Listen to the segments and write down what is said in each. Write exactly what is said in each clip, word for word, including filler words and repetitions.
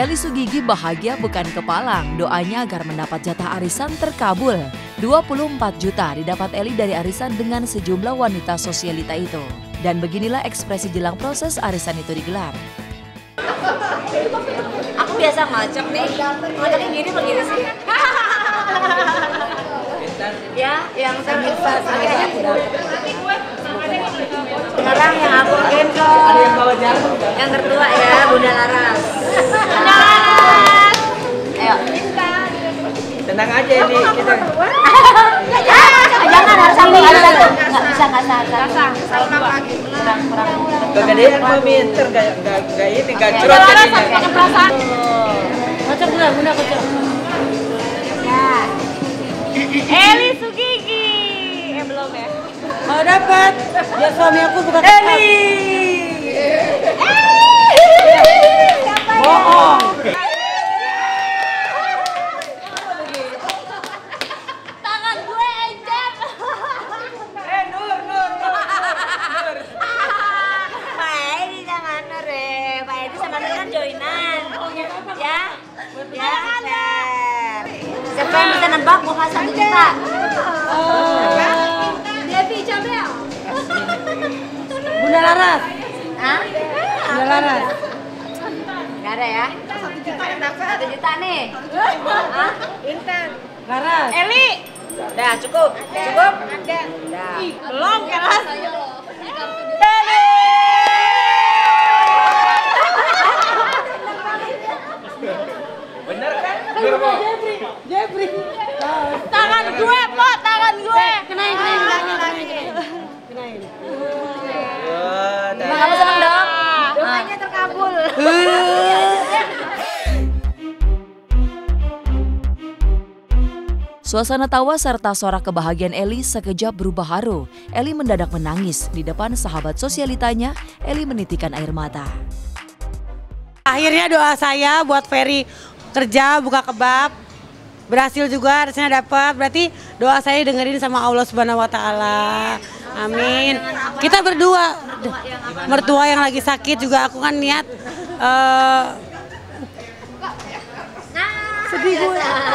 Eli Sugigi bahagia bukan kepalang, doanya agar mendapat jatah arisan terkabul. dua puluh empat juta didapat Eli dari arisan dengan sejumlah wanita sosialita itu. Dan beginilah ekspresi jelang proses arisan itu digelar. Aku biasa ngocok nih, ngocoknya gini begini sih. Ya, yang terlibat sekarang yang aku gendong, yang tertua ya, Bunda Laras. Bunda Laras, ayo. Tenang aja ini kita. Jangan harus satu, harus satu. Nggak bisa kasar. Kasar, satu lagi. Kurang, kurang. Kegedean meminter, nggak nggak nggak ini nggak curhat jadinya. Pakai perasaan. Kocok dulu, Bunda kocok. Ya. Eli Sugigi. Eh belum ya? Mau dapat, dia suami aku bukan Eli. Bohong. Tangan gue encer. Eh Nur Nur Nur. Pak Edi jangan Nur deh. Pak Edi sama Nur kan joinan. Ya, ya. Siapa yang bisa nebak bukan satu juta? Devi Cabel. Bunda Laras. Hah? Bunda Laras. Gak ada ya? Satu juta yang dapat. Satu juta nih. Hah? Intan. Laras. Eli. Udah cukup. Cukup? Ada. Udah. Belum keras. Eli. Bener kan? Bener kok. Jeffrey. Tangan gue, Po, tangan gue. Kenain, kenain, kenain, kenain. Wah, dah. Kamu seneng dong? Doanya terkabul. Suasana tawa serta sorak kebahagiaan Eli sekejap berubah haru. Eli mendadak menangis. Di depan sahabat sosialitanya, Eli menitikan air mata. Akhirnya doa saya buat Ferry kerja buka kebab. Berhasil juga, harusnya dapat. Berarti doa saya dengerin sama Allah Subhanahu wa taala. Amin. Kita berdua, mertua yang lagi sakit juga aku kan niat uh, sedih gue.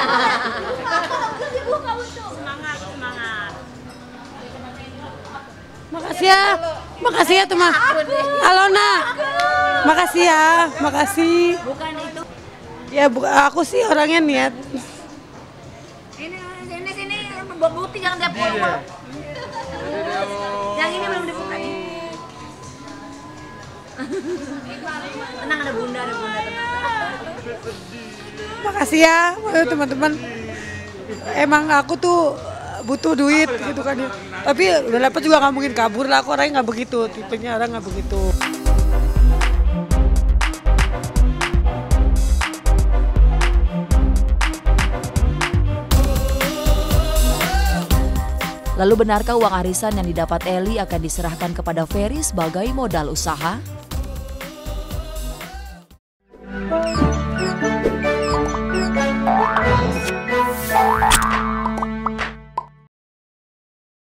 Semangat, semangat. Makasih ya, makasih ya teman. Alona, makasih ya, makasih. Bukan itu. Ya bukan, aku sih orangnya niat. Ini, sini, sini, buat bukti jangan tiap pulang. Yang ini belum dibuka nih. Tenang, ada bunda, ada bunda, tenang. Makasih ya teman-teman. Emang aku tuh butuh duit gitu kan ya. Tapi udah dapat juga nggak mungkin kabur lah. Aku orangnya nggak begitu, tipenya orang nggak begitu. Lalu benarkah uang arisan yang didapat Eli akan diserahkan kepada Ferry sebagai modal usaha?